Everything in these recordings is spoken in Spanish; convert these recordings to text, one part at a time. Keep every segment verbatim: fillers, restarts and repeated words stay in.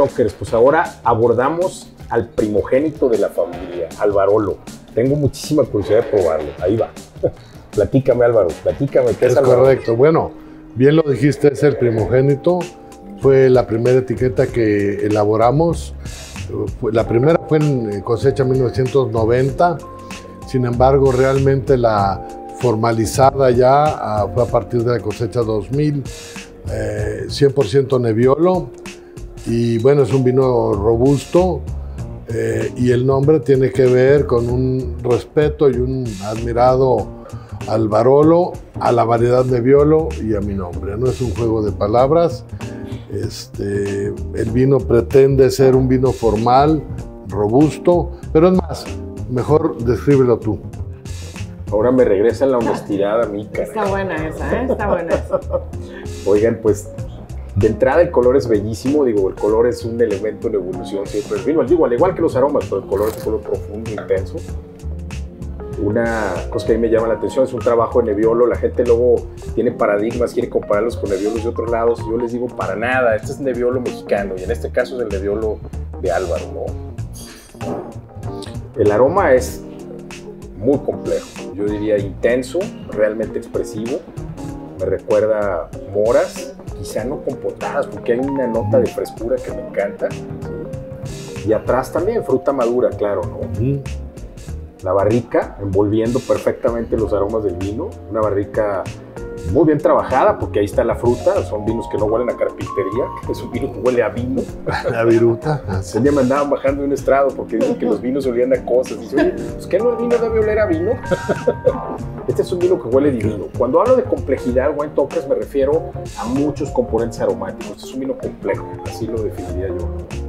TikTokers, pues ahora abordamos al primogénito de la familia, al Barolo. Tengo muchísima curiosidad de probarlo. Ahí va. Platícame, Álvaro, platícame. ¿Qué es, es Álvaro? Correcto. Bueno, bien lo dijiste, es el primogénito. Fue la primera etiqueta que elaboramos. La primera fue en cosecha mil novecientos noventa. Sin embargo, realmente la formalizada ya fue a partir de la cosecha dos mil. Eh, cien por ciento Nebbiolo. Y bueno, es un vino robusto. Eh, y el nombre tiene que ver con un respeto y un admirado al Barolo, a la variedad Nebbiolo y a mi nombre. No es un juego de palabras. Este, el vino pretende ser un vino formal, robusto, pero es más, mejor descríbelo tú. Ahora me regresa la honestidad a mí, cara. Está buena esa, ¿eh? Está buena esa. Oigan, pues, de entrada el color es bellísimo. Digo, el color es un elemento en evolución siempre del vino. Digo, al igual que los aromas, pero el color es un color profundo, intenso. Una cosa que a mí me llama la atención es un trabajo de Nebbiolo. La gente luego tiene paradigmas, quiere compararlos con Nebbiolos de otros lados. Yo les digo, para nada, este es Nebbiolo mexicano y en este caso es el Nebbiolo de Álvaro, ¿no? El aroma es muy complejo, yo diría intenso, realmente expresivo. Me recuerda moras, quizá no compotadas, porque hay una nota de frescura que me encanta, ¿sí? Y atrás también fruta madura, claro, ¿no? Mm. La barrica envolviendo perfectamente los aromas del vino, una barrica muy bien trabajada porque ahí está la fruta, son vinos que no huelen a carpintería, es un vino que huele a vino. La viruta. Un día me andaban bajando de un estrado porque dicen que los vinos olían a cosas. Y dice, oye, pues ¿qué no el vino debe oler a vino? Este es un vino que huele divino. Cuando hablo de complejidad, wine talkers, me refiero a muchos componentes aromáticos. Este es un vino complejo, así lo definiría yo.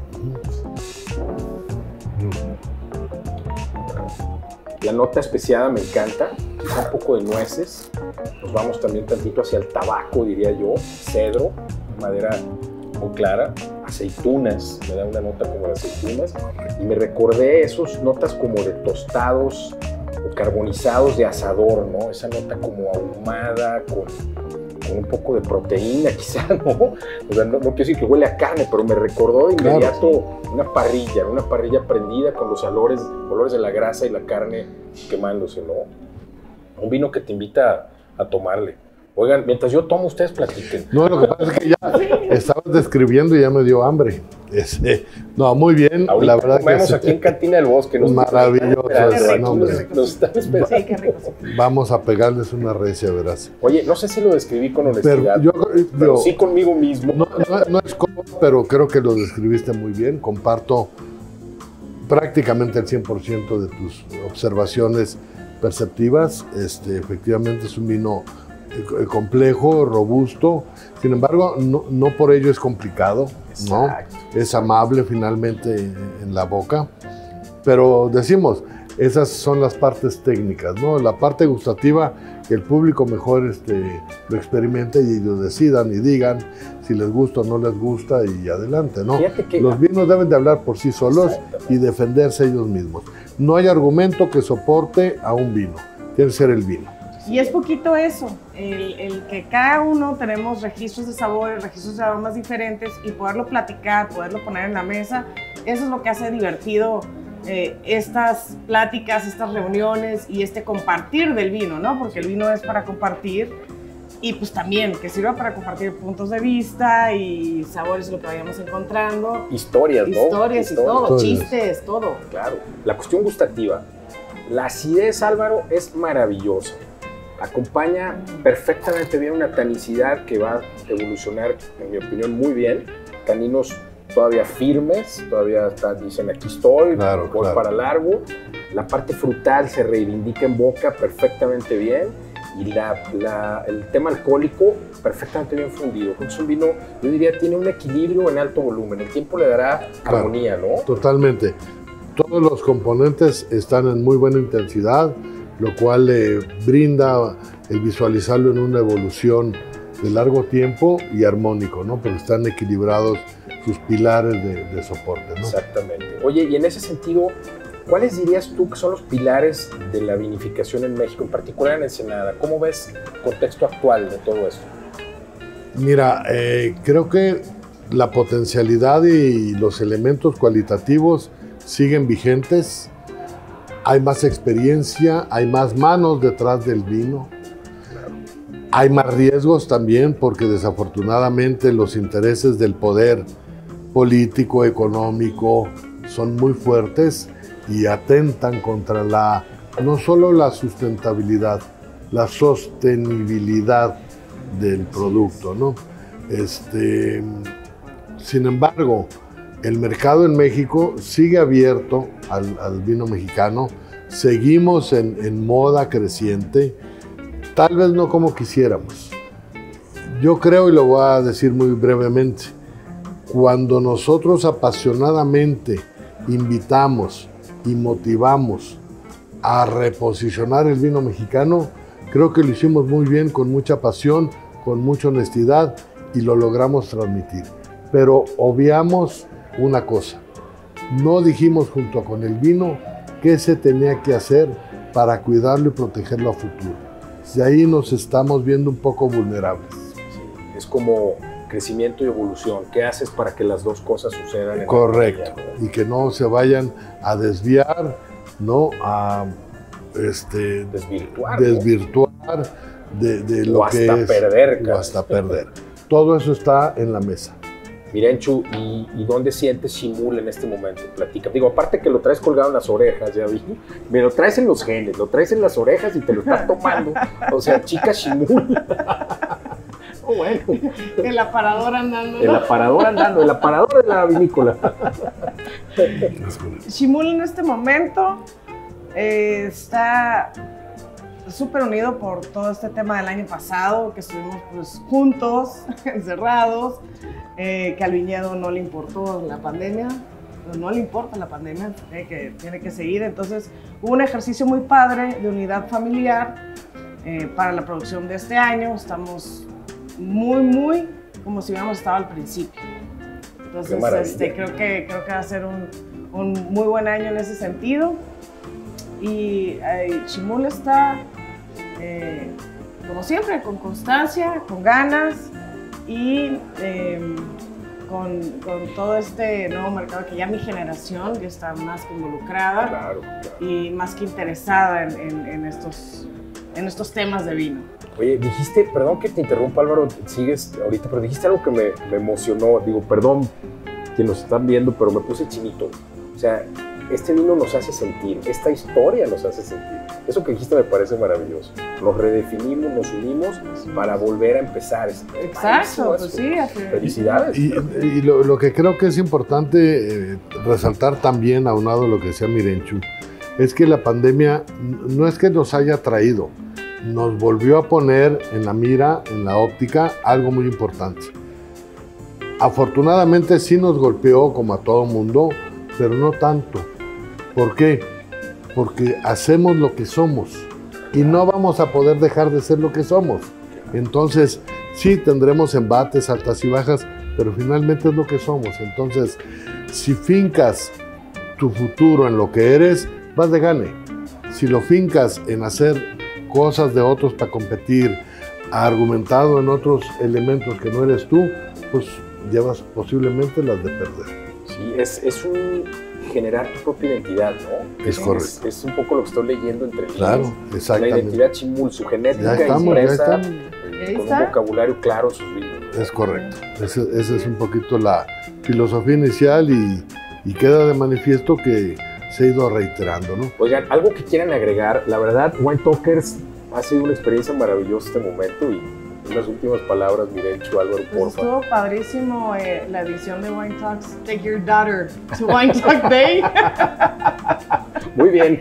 La nota especiada me encanta, quizá un poco de nueces. Nos vamos también tantito hacia el tabaco, diría yo, cedro, madera muy clara, aceitunas, me da una nota como de aceitunas. Y me recordé esos notas como de tostados o carbonizados de asador, ¿no? Esa nota como ahumada, con, con un poco de proteína, quizá, ¿no? O sea, no, no quiero decir que huele a carne, pero me recordó de inmediato claro. una parrilla, una parrilla prendida con los olores, olores de la grasa y la carne quemándose, ¿no? Un vino que te invita a, a tomarle. Oigan, mientras yo tomo, ustedes platiquen. No, lo que pasa es que ya estabas describiendo y ya me dio hambre. Ese, no, muy bien. Ahorita la verdad comemos que aquí en Cantina del Bosque. Nos maravilloso. Nos, no, nos, nos están esperando. Sí, qué rico. Vamos a pegarles una recia, verás. Oye, no sé si lo describí con honestidad, pero, yo, pero yo, sí conmigo mismo. No, no, no es como, pero creo que lo describiste muy bien. Comparto prácticamente el cien por ciento de tus observaciones perceptivas. Este, efectivamente es un vino complejo, robusto, sin embargo no, no por ello es complicado, ¿no? Es amable finalmente en la boca, pero decimos, esas son las partes técnicas, ¿no? La parte gustativa, que el público mejor este, lo experimente y ellos decidan y digan si les gusta o no les gusta y adelante, ¿no? Que... Los vinos deben de hablar por sí solos y defenderse ellos mismos. No hay argumento que soporte a un vino, tiene que ser el vino. Y es poquito eso, el, el que cada uno tenemos registros de sabores, registros de aromas diferentes y poderlo platicar, poderlo poner en la mesa, eso es lo que hace divertido eh, estas pláticas, estas reuniones y este compartir del vino, ¿no? Porque el vino es para compartir y pues también que sirva para compartir puntos de vista y sabores, lo que vayamos encontrando. Historias, ¿no? Historias y todo, Historias. chistes, todo. Claro, la cuestión gustativa. La acidez, Álvaro, es maravillosa. Acompaña perfectamente bien una tanicidad que va a evolucionar, en mi opinión, muy bien. Taninos todavía firmes, todavía está, dicen aquí estoy, claro, voy claro. para largo. La parte frutal se reivindica en boca perfectamente bien y la, la, el tema alcohólico perfectamente bien fundido. Es un vino, yo diría, tiene un equilibrio en alto volumen. El tiempo le dará claro, armonía, ¿no? Totalmente. Todos los componentes están en muy buena intensidad, lo cual le brinda el visualizarlo en una evolución de largo tiempo y armónico, ¿no? Porque están equilibrados sus pilares de, de soporte, ¿no? Exactamente. Oye, y en ese sentido, ¿cuáles dirías tú que son los pilares de la vinificación en México, en particular en Ensenada? ¿Cómo ves el contexto actual de todo esto? Mira, eh, creo que la potencialidad y los elementos cualitativos siguen vigentes. Hay más experiencia, hay más manos detrás del vino. Hay más riesgos también porque desafortunadamente los intereses del poder político, económico, son muy fuertes y atentan contra la, no solo la sustentabilidad, la sostenibilidad del producto, ¿no? Este, sin embargo, el mercado en México sigue abierto al, al vino mexicano, seguimos en, en moda creciente, tal vez no como quisiéramos. Yo creo, y lo voy a decir muy brevemente, cuando nosotros apasionadamente invitamos y motivamos a reposicionar el vino mexicano, creo que lo hicimos muy bien, con mucha pasión, con mucha honestidad, y lo logramos transmitir. Pero obviamos una cosa, no dijimos junto con el vino qué se tenía que hacer para cuidarlo y protegerlo a futuro. Y ahí nos estamos viendo un poco vulnerables. Sí, es como crecimiento y evolución. ¿Qué haces para que las dos cosas sucedan? En Correcto. la vida, y que no se vayan a desviar, ¿no? A este, desvirtuar. desvirtuar ¿no? de, de lo o que hasta es. perder. O hasta perder. Todo eso está en la mesa. Mirenchu, ¿y, ¿y dónde sientes Ximul en este momento? Platica. Digo, aparte que lo traes colgado en las orejas, ya vi, me lo traes en los genes, lo traes en las orejas y te lo estás tomando. O sea, chica Ximul. Oh, bueno. El aparador andando. El aparador andando, el aparador de la vinícola. Ximul en este momento eh, está súper unido por todo este tema del año pasado, que estuvimos pues juntos, encerrados, eh, que al viñedo no le importó la pandemia, no, no le importa la pandemia, tiene que, tiene que seguir. Entonces hubo un ejercicio muy padre de unidad familiar eh, para la producción de este año. Estamos muy, muy como si hubiéramos estado al principio. Entonces este, creo, que, creo que va a ser un, un muy buen año en ese sentido. Y eh, Ximul está, eh, como siempre, con constancia, con ganas y eh, con, con todo este nuevo mercado que ya mi generación ya está más que involucrada, claro, claro. y más que interesada en, en, en, estos, en estos temas de vino. Oye, dijiste, perdón que te interrumpa, Álvaro, sigues ahorita, pero dijiste algo que me, me emocionó. Digo, perdón que nos están viendo, pero me puse chinito. O sea, este vino nos hace sentir, esta historia nos hace sentir. Eso que dijiste me parece maravilloso. Nos redefinimos, nos unimos para volver a empezar. Exacto, pues sí. Felicidades. Y, y lo, lo que creo que es importante eh, resaltar también, aunado a lo que decía Mirenchu, es que la pandemia no es que nos haya traído, nos volvió a poner en la mira, en la óptica, algo muy importante. Afortunadamente sí nos golpeó como a todo mundo, pero no tanto. ¿Por qué? Porque hacemos lo que somos y no vamos a poder dejar de ser lo que somos. Entonces, sí tendremos embates, altas y bajas, pero finalmente es lo que somos. Entonces, si fincas tu futuro en lo que eres, vas de gane. Si lo fincas en hacer cosas de otros para competir, argumentado en otros elementos que no eres tú, pues llevas posiblemente las de perder. Sí, es, es un generar tu propia identidad, ¿no? Es, es correcto. Es, es un poco lo que estoy leyendo entre líneas. Claro, exactamente. La identidad Ximul, su genética ya estamos, expresa ya eh, con un vocabulario claro sus vinos. Es correcto. Esa ese es un poquito la filosofía inicial y, y queda de manifiesto que se ha ido reiterando, ¿no? Oigan, algo que quieran agregar, la verdad, Wine Talkers ha sido una experiencia maravillosa este momento y unas últimas palabras, Mirenchu, Álvaro, pues por favor. Estuvo padrísimo eh, la edición de Wine Talks. Take your daughter to Wine Talk Day. Muy bien.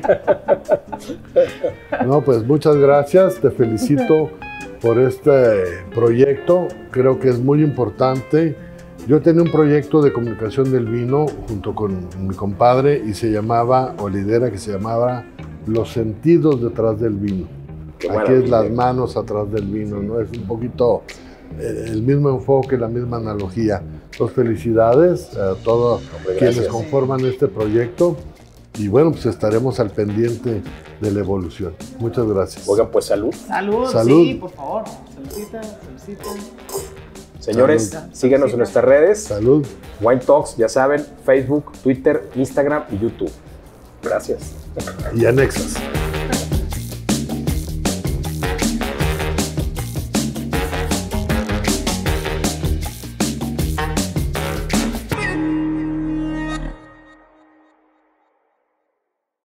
No, pues muchas gracias, te felicito por este proyecto, creo que es muy importante. Yo tenía un proyecto de comunicación del vino junto con mi compadre y se llamaba, o la idea era que se llamaba Los sentidos detrás del vino. Aquí es las manos atrás del vino, ¿no? Es un poquito eh, el mismo enfoque, la misma analogía. Entonces, felicidades a todos Hombre, quienes conforman este proyecto y bueno, pues estaremos al pendiente de la evolución. Muchas gracias. Oigan, pues salud. Salud, salud. Sí, por favor. Saludita, saludita. Señores, Salud. síganos en nuestras redes. Salud. Wine Talks, ya saben, Facebook, Twitter, Instagram y YouTube. Gracias. Y anexas.